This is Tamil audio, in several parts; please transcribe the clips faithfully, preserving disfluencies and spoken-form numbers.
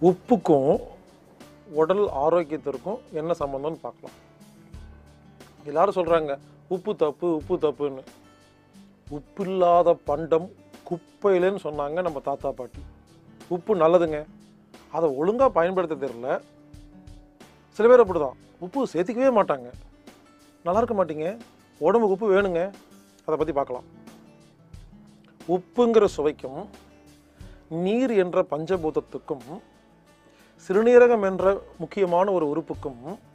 உப்புக்கும் உடல் ஆரோக்கியத்திற்கும் என்ன சம்பந்தம்னு பார்க்கலாம். எல்லாரும் சொல்கிறாங்க உப்பு தப்பு உப்பு தப்புன்னு. உப்பு இல்லாத பண்டம் குப்பையிலன்னு சொன்னாங்க நம்ம தாத்தா பாட்டி. உப்பு நல்லதுங்க, அதை ஒழுங்காக பயன்படுத்த தெரியல. சில பேர் அப்படி தான் உப்பு சேர்த்துக்கவே மாட்டாங்க. நல்லா இருக்க மாட்டீங்க, உடம்புக்கு உப்பு வேணுங்க. அதை பற்றி பார்க்கலாம். உப்புங்கிற சுவைக்கும் நீர் என்ற பஞ்சபூதத்துக்கும் சிறுநீரகம் என்ற முக்கியமான ஒரு உறுப்புக்கும்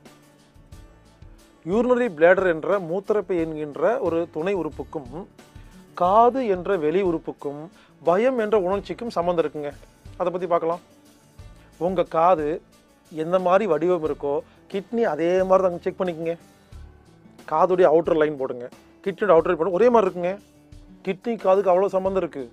யூரினரி பிளேடர் என்ற மூத்திரப்பை என்கின்ற ஒரு துணை உறுப்புக்கும் காது என்ற வெளி உறுப்புக்கும் பயம் என்ற உணர்ச்சிக்கும் சம்மந்தம் இருக்குங்க. அதை பற்றி பார்க்கலாம். உங்கள் காது எந்த மாதிரி வடிவம் இருக்கோ கிட்னி அதே மாதிரி தாங்க. செக் பண்ணிக்கோங்க. காதுடைய அவுட்டர் லைன் போடுங்க, கிட்னியோட அவுட்டர் லைன் போடுங்க, ஒரே மாதிரி இருக்குங்க. கிட்னி காதுக்கு அவ்வளோ சம்மந்தம் இருக்குது.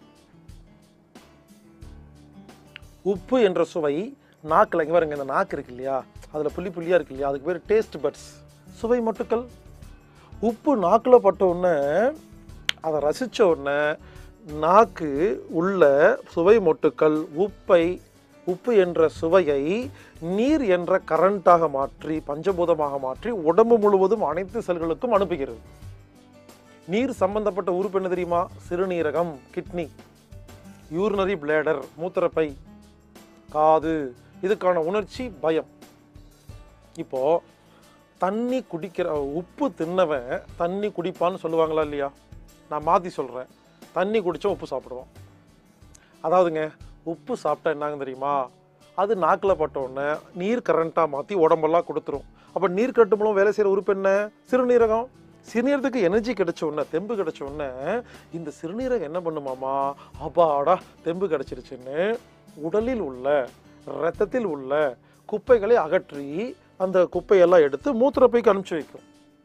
உப்பு என்ற சுவை நாக்கில் இங்கே பாருங்க, இந்த நாக்கு இருக்கு இல்லையா, அதில் புள்ளி புள்ளியாக இருக்கு இல்லையா, அதுக்கு பேர் டேஸ்ட் பட்ஸ், சுவை மட்டுக்கள். உப்பு நாக்கில் பட்ட உடனே அதை ரசித்த உடனே நாக்கு உள்ள சுவை மொட்டுக்கள் உப்பை உப்பு என்ற சுவையை நீர் என்ற கரண்டாக மாற்றி பஞ்சபூதமாக மாற்றி உடம்பு முழுவதும் அனைத்து செல்களுக்கும் அனுப்புகிறது. நீர் சம்பந்தப்பட்ட உறுப்பு என்ன தெரியுமா? சிறுநீரகம், கிட்னி, யூரினரி பிளேடர் மூத்திரப்பை, காது. இதுக்கான உணர்ச்சி பயம். இப்போ தண்ணி குடிக்கிற உப்பு தின்னவன் தண்ணி குடிப்பான்னு சொல்லுவாங்களா இல்லையா? நான் மாற்றி சொல்கிறேன். தண்ணி குடித்தா உப்பு சாப்பிடுவோம். அதாவதுங்க உப்பு சாப்பிட்டா என்னாங்க தெரியுமா? அது நாக்கில் பட்ட உடனே நீர் கரண்ட்டாக மாற்றி உடம்பெல்லாம் கொடுத்துரும். அப்போ நீர் கட்டு மூலம் வேலை செய்கிற உறுப்பு என்ன? சிறுநீரகம். சிறுநீரகத்துக்கு எனர்ஜி கிடைச்ச உடனே, தெம்பு கிடைச்ச உடனே இந்த சிறுநீரகம் என்ன பண்ணுமாமா? அப்பாடா தெம்பு கிடைச்சிருச்சுன்னு உடலில் உள்ள இரத்தத்தில் உள்ள குப்பைகளை அகற்றி அந்த குப்பையெல்லாம் எடுத்து மூத்திரப்பைக்கு அனுப்பிச்சி வைக்கும்.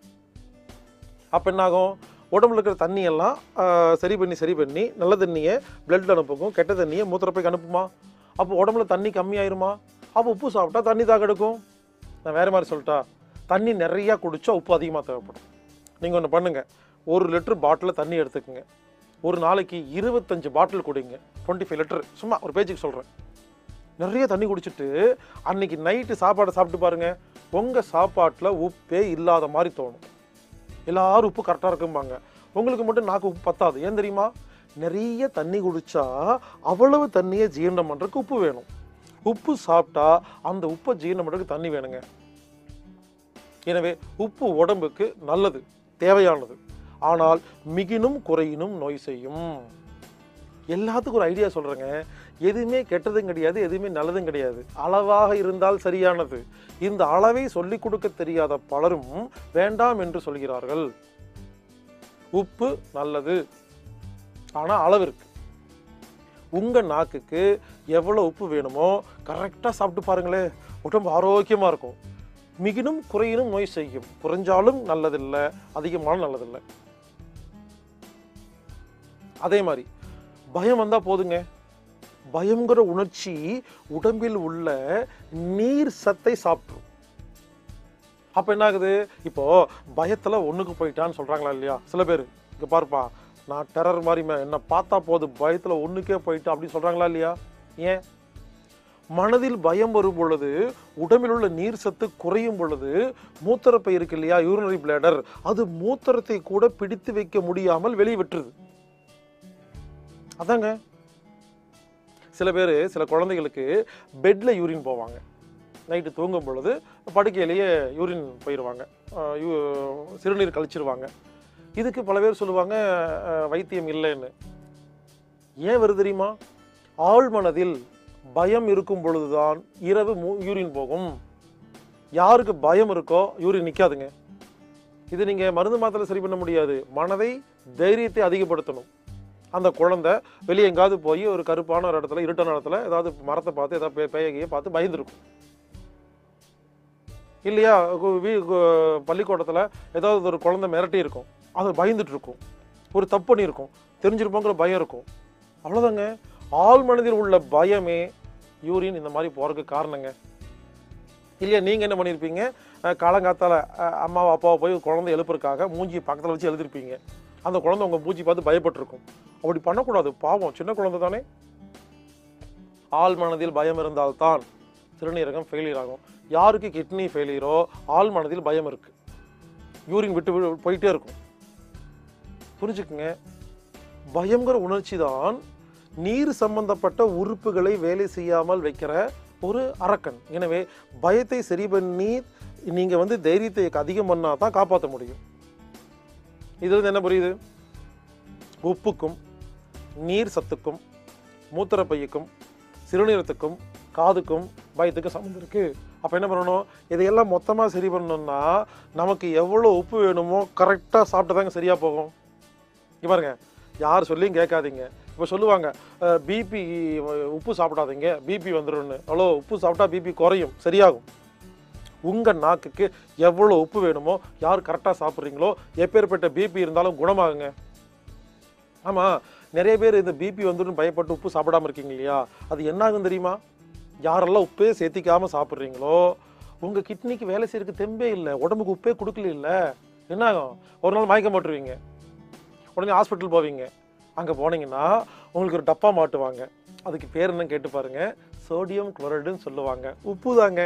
அப்போ என்னாகும்? உடம்புல இருக்கிற தண்ணியெல்லாம் சரி பண்ணி சரி பண்ணி நல்ல தண்ணியை பிளட் அனுப்புக்கும், கெட்ட தண்ணியை மூத்திரப்பைக்கு அனுப்புமா? அப்போ உடம்புல தண்ணி கம்மியாயிருமா? அப்போ உப்பு சாப்பிட்டா தண்ணி தாக எடுக்கும். நான் வேறு மாதிரி சொல்லிட்டா, தண்ணி நிறையா குடித்தா உப்பு அதிகமாக தேவைப்படும். நீங்கள் ஒன்று பண்ணுங்கள், ஒரு லிட்டர் பாட்டிலில் தண்ணி எடுத்துக்கோங்க. ஒரு நாளைக்கு இருபத்தஞ்சு பாட்டில் குடிங்க, டுவெண்ட்டி ஃபைவ் லிட்டர். சும்மா ஒரு பேஜுக்கு சொல்கிறேன். நிறைய தண்ணி குடிச்சிட்டு அன்னைக்கு நைட்டு சாப்பாடை சாப்பிட்டு பாருங்கள், உங்கள் சாப்பாட்டில் உப்பே இல்லாத மாதிரி தோணும். எல்லாரும் உப்பு கரெக்டாக இருக்கும்பாங்க, உங்களுக்கு மட்டும் நாக்கு உப்பு பத்தாது. ஏன் தெரியுமா? நிறைய தண்ணி குடித்தா அவ்வளவு தண்ணியை ஜீரணம் பண்ணுறதுக்கு உப்பு வேணும். உப்பு சாப்பிட்டா அந்த உப்பை ஜீரணம் பண்ணுறதுக்கு தண்ணி வேணுங்க. எனவே உப்பு உடம்புக்கு நல்லது, தேவையானது. ஆனால் மிகினும் குறையினும் நோய் செய்யும். எல்லாத்துக்கும் ஒரு ஐடியா சொல்கிறேங்க. எதுவுமே கெட்டதும் கிடையாது, எதுவுமே நல்லதும் கிடையாது. அளவாக இருந்தால் சரியானது. இந்த அளவை சொல்லிக் கொடுக்க தெரியாத பலரும் வேண்டாம் என்று சொல்கிறார்கள். உப்பு நல்லது, ஆனால் அளவு இருக்கு. உங்கள் நாக்குக்கு எவ்வளோ உப்பு வேணுமோ கரெக்டாக சாப்பிட்டு பாருங்களேன், உடம்பு ஆரோக்கியமாக இருக்கும். மிகினும் குறையினும் நோய் செய்யும். குறைஞ்சாலும் நல்லதில்லை, அதிகமானாலும் நல்லதில்லை. அதே மாதிரி பயம் வந்தால் போதுங்க. பயங்கிற உணர்ச்சி உடம்பில் உள்ள நீர் சத்தை சாப்பிட்ரும். அப்போ என்ன ஆகுது? இப்போ பயத்தில் ஒன்றுக்கு போயிட்டான்னு சொல்கிறாங்களா இல்லையா சில பேர்? இங்கே பாருப்பா, நான் டெரர் மாதிரி என்னை பார்த்தா போது பயத்தில் ஒன்றுக்கே போயிட்டா அப்படின்னு சொல்கிறாங்களா இல்லையா? ஏன்? மனதில் பயம் வரும் பொழுது உடம்பில் உள்ள நீர் சத்து குறையும் பொழுது மூத்திரப்பை இருக்கு இல்லையா, யூரினரி பிளேடர், அது மூத்திரத்தை கூட பிடித்து வைக்க முடியாமல் வெளியே விட்டுருது. அதாங்க சில பேர், சில குழந்தைகளுக்கு பெட்டில் யூரின் போவாங்க. நைட்டு தூங்கும் பொழுது படுக்கையிலேயே யூரின் போயிடுவாங்க, சிறுநீர் கழிச்சிருவாங்க. இதுக்கு பல பேர் சொல்லுவாங்க வைத்தியம் இல்லைன்னு. ஏன் வருது தெரியுமா? ஆழ்மனதில் பயம் இருக்கும் பொழுதுதான் இரவு யூரின் போகும். யாருக்கு பயம் இருக்கோ யூரின் நிற்காதுங்க. இது நீங்கள் மருந்து மாத்திரை சரி பண்ண முடியாது. மனதை, தைரியத்தை அதிகப்படுத்தணும். அந்த குழந்தை வெளியே எங்காவது போய் ஒரு கருப்பான ஒரு இடத்துல, இருட்டான இடத்துல ஏதாவது மரத்தை பார்த்து ஏதாவது பேயகையை பார்த்து பயந்துருக்கும் இல்லையா? பள்ளிக்கூடத்தில் ஏதாவது ஒரு குழந்தை மிரட்டி இருக்கும், அது பயந்துட்டு இருக்கும். ஒரு தப்பு பண்ணியிருக்கும், தெரிஞ்சிருப்போங்கிற பயம் இருக்கும். அவ்வளோதாங்க. ஆள் மனதில் உள்ள பயமே யூரின் இந்த மாதிரி போகிறதுக்கு காரணங்க. இல்லையா? நீங்கள் என்ன பண்ணியிருப்பீங்க? காலங்காத்தால் அம்மாவை அப்பாவை போய் குழந்தை எழுப்புறதுக்காக மூஞ்சி பக்கத்தில் வச்சு எழுதிருப்பீங்க. அந்த குழந்தை உங்கள் மூஞ்சி பார்த்து பயப்பட்டிருக்கும். அப்படி பண்ணக்கூடாது, பாவம், சின்ன குழந்தை தானே. ஆள் மனதில் பயம் இருந்தால்தான் சிறுநீரகம் ஃபெயிலியர் ஆகும். யாருக்கு கிட்னி ஃபெயிலியரோ ஆள் மனதில் பயம் இருக்குது, யூரின் விட்டு போயிட்டே இருக்கும். புரிஞ்சுக்குங்க, பயங்கர உணர்ச்சி தான் நீர் சம்பந்தப்பட்ட உறுப்புகளை வேலை செய்யாமல் வைக்கிற ஒரு அரக்கன். எனவே பயத்தை சரி பண்ணி நீங்கள் வந்து தைரியத்தை அதிகம் பண்ணால் தான் காப்பாற்ற முடியும். இதில் என்ன புரியுது? உப்புக்கும் நீர் சத்துக்கும் மூத்திரப்பையுக்கும் சிறுநீரத்துக்கும் காதுக்கும் பயத்துக்கும் சம்மந்தம் இருக்குது. அப்போ என்ன பண்ணணும்? இதையெல்லாம் மொத்தமாக சரி பண்ணணும்னா நமக்கு எவ்வளோ உப்பு வேணுமோ கரெக்டாக சாப்பிட்டு தாங்க சரியாக போகும். இங்கே பாருங்க, யார் சொல்லியும் கேட்காதீங்க. இப்போ சொல்லுவாங்க பிபி உப்பு சாப்பிடாதீங்க, பிபி வந்துடும்னு. அவ்வளோ உப்பு சாப்பிட்டா பிபி குறையும், சரியாகும். உங்கள் நாக்குக்கு எவ்வளோ உப்பு வேணுமோ யார் கரெக்டாக சாப்பிட்றீங்களோ எப்பேற்பட்ட பிபி இருந்தாலும் குணமாகுங்க. ஆமாம், நிறைய பேர் இந்த பிபி வந்துடும் பயப்பட்டு உப்பு சாப்பிடாமல் இருக்கீங்க இல்லையா? அது என்னாகும் தெரியுமா? யாரெல்லாம் உப்பே சேர்த்திக்காமல் சாப்பிட்றீங்களோ உங்கள் கிட்னிக்கு வேலை செய்யறதுக்கு தெம்பே இல்லை, உடம்புக்கு உப்பே கொடுக்கல இல்லை, என்னாகும்? ஒரு நாள் மயக்கம் போட்டுருவீங்க, உடனே ஹாஸ்பிட்டல் போவீங்க. அங்கே போனீங்கன்னா உங்களுக்கு ஒரு டப்பா மாட்டுவாங்க. அதுக்கு பேர் என்னன்னு கேட்டு பாருங்கள், சோடியம் குளோரைடுன்னு சொல்லுவாங்க. உப்பு தாங்க.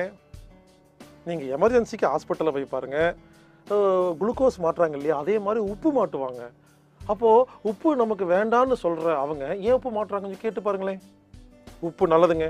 நீங்கள் எமர்ஜென்சிக்கு ஹாஸ்பிட்டலில் போய் பாருங்கள், குளுக்கோஸ் மாட்டுறாங்க இல்லையா, அதே மாதிரி உப்பு மாட்டுவாங்க. அப்போது உப்பு நமக்கு வேண்டான்னு சொல்கிற அவங்க ஏன் உப்பு மாட்டுறாங்கன்னு கேட்டு பாருங்களேன். உப்பு நல்லதுங்க,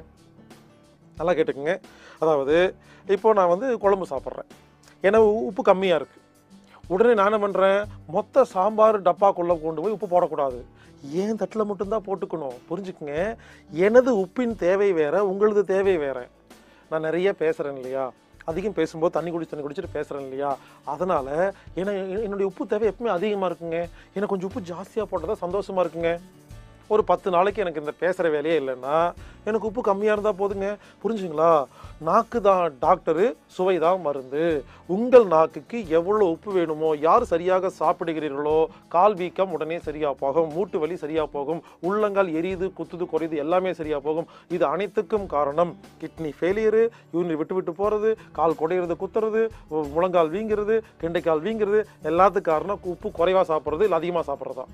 நல்லா கேட்டுக்குங்க. அதாவது இப்போது நான் வந்து குழம்பு சாப்பிட்றேன், ஏன்னா உப்பு கம்மியாக இருக்குது. உடனே நான் என்ன பண்ணுறேன், மொத்த சாம்பார் டப்பாக்குள்ளே கொண்டு போய் உப்பு போடக்கூடாது, ஏன் தட்டில் மட்டும்தான் போட்டுக்கணும். புரிஞ்சுக்குங்க, எனது உப்பின் தேவை வேறு, உங்களது தேவை வேறு. நான் நிறைய பேசுகிறேன் இல்லையா, அதிகம் பேசும்போது தண்ணி குடிச்சு தண்ணி குடிச்சிட்டு பேசுகிறேன் இல்லையா, அதனால் ஏன்னா என்னுடைய உப்பு தேவை எப்பவுமே அதிகமாக இருக்குங்க. எனக்கு கொஞ்சம் உப்பு ஜாஸ்தியாக போட்டால் தான் சந்தோஷமாக இருக்குங்க. ஒரு பத்து நாளைக்கு எனக்கு இந்த பேசுகிற வேலையே இல்லைன்னா எனக்கு உப்பு கம்மியாக இருந்தால் போதுங்க. புரிஞ்சுங்களா? நாக்கு தான் டாக்டரு, சுவை தான் மருந்து. உங்கள் நாக்குக்கு எவ்வளோ உப்பு வேணுமோ, யார் சரியாக சாப்பிடுகிறீர்களோ கால் வீக்கம் உடனே சரியாக போகும், மூட்டு வலி சரியாக போகும், உள்ளங்கால் எரியுது குத்துது குறையுது எல்லாமே சரியாக போகும். இது அனைத்துக்கும் காரணம் கிட்னி ஃபெயிலியரு, யூரின் விட்டு விட்டு போகிறது, கால் குடையிறது குத்துறது, முழங்கால் வீங்கிறது, கெண்டைக்கால் வீங்கிறது, எல்லாத்துக்கும் காரணம் உப்பு குறைவாக சாப்பிட்றது இல்லை அதிகமாக சாப்பிட்றதா.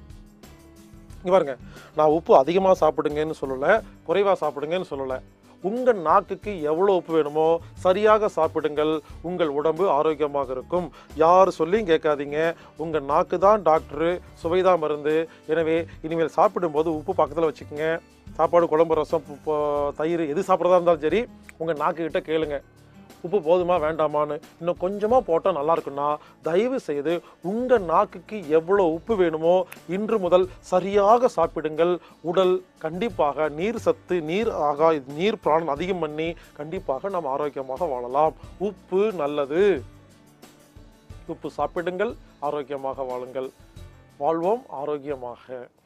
இங்கே பாருங்க, நான் உப்பு அதிகமாக சாப்பிடுங்கன்னு சொல்லலை, குறைவாக சாப்பிடுங்கன்னு சொல்லலை. உங்கள் நாக்குக்கு எவ்வளோ உப்பு வேணுமோ சரியாக சாப்பிடுங்கள், உங்கள் உடம்பு ஆரோக்கியமாக இருக்கும். யார் சொல்லியும் கேட்காதீங்க, உங்கள் நாக்கு தான் டாக்டரு, சுவை தான் மருந்து. எனவே இனிமேல் சாப்பிடும்போது உப்பு பக்கத்தில் வச்சுக்கோங்க. சாப்பாடு, குழம்பு, ரசம், தயிர் எது சாப்பிட்றதா இருந்தாலும் சரி உங்கள் நாக்குக்கிட்ட கேளுங்க, உப்பு போதுமா வேண்டாமான்னு. இன்னும் கொஞ்சமாக போட்டால் நல்லா இருக்குன்னா தயவு செய்து உங்கள் நாக்குக்கு எவ்வளோ உப்பு வேணுமோ இன்று முதல் சரியாக சாப்பிடுங்கள். உடல் கண்டிப்பாக நீர் சத்து, நீர் ஆகா நீர் பிராணம் அதிகம் பண்ணி கண்டிப்பாக நாம் ஆரோக்கியமாக வாழலாம். உப்பு நல்லது, உப்பு சாப்பிடுங்கள், ஆரோக்கியமாக வாழுங்கள். வாழ்வோம் ஆரோக்கியமாக.